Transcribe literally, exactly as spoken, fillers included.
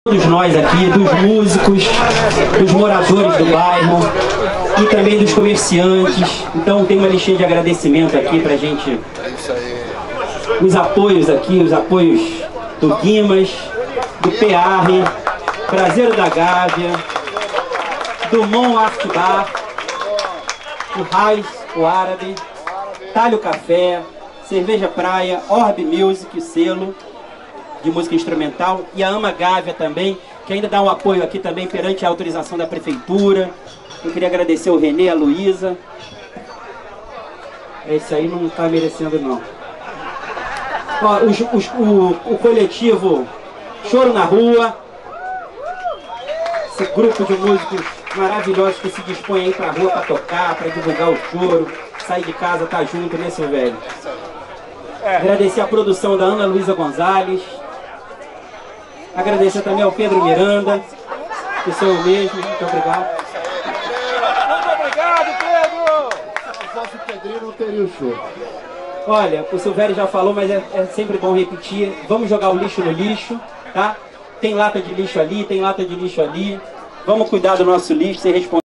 Todos nós aqui, dos músicos, dos moradores do bairro e também dos comerciantes. Então tem uma listinha de agradecimento aqui pra gente. Os apoios aqui, os apoios do Guimas, do P R, Prazeiro da Gávea, do Mon Art Bar, o Raiz, o Árabe, Talho Café, Cerveja Praia, Orb Music, o selo de música instrumental, e a Ama Gávea também, que ainda dá um apoio aqui também perante a autorização da prefeitura. Eu queria agradecer o Renê, a Luísa. Esse aí não está merecendo não. Ó, os, os, o, o coletivo Choro na Rua, esse grupo de músicos maravilhosos que se dispõem aí pra rua para tocar, para divulgar o choro, sair de casa, tá junto, né, seu velho? Agradecer a produção da Ana Luísa Gonzalez. Agradecer também ao Pedro Miranda, que sou eu mesmo. Muito obrigado. Muito obrigado, Pedro! Se não fosse o Pedrinho, não teria o show. Olha, o Silvério já falou, mas é, é sempre bom repetir. Vamos jogar o lixo no lixo, tá? Tem lata de lixo ali, tem lata de lixo ali. Vamos cuidar do nosso lixo, ser responsável.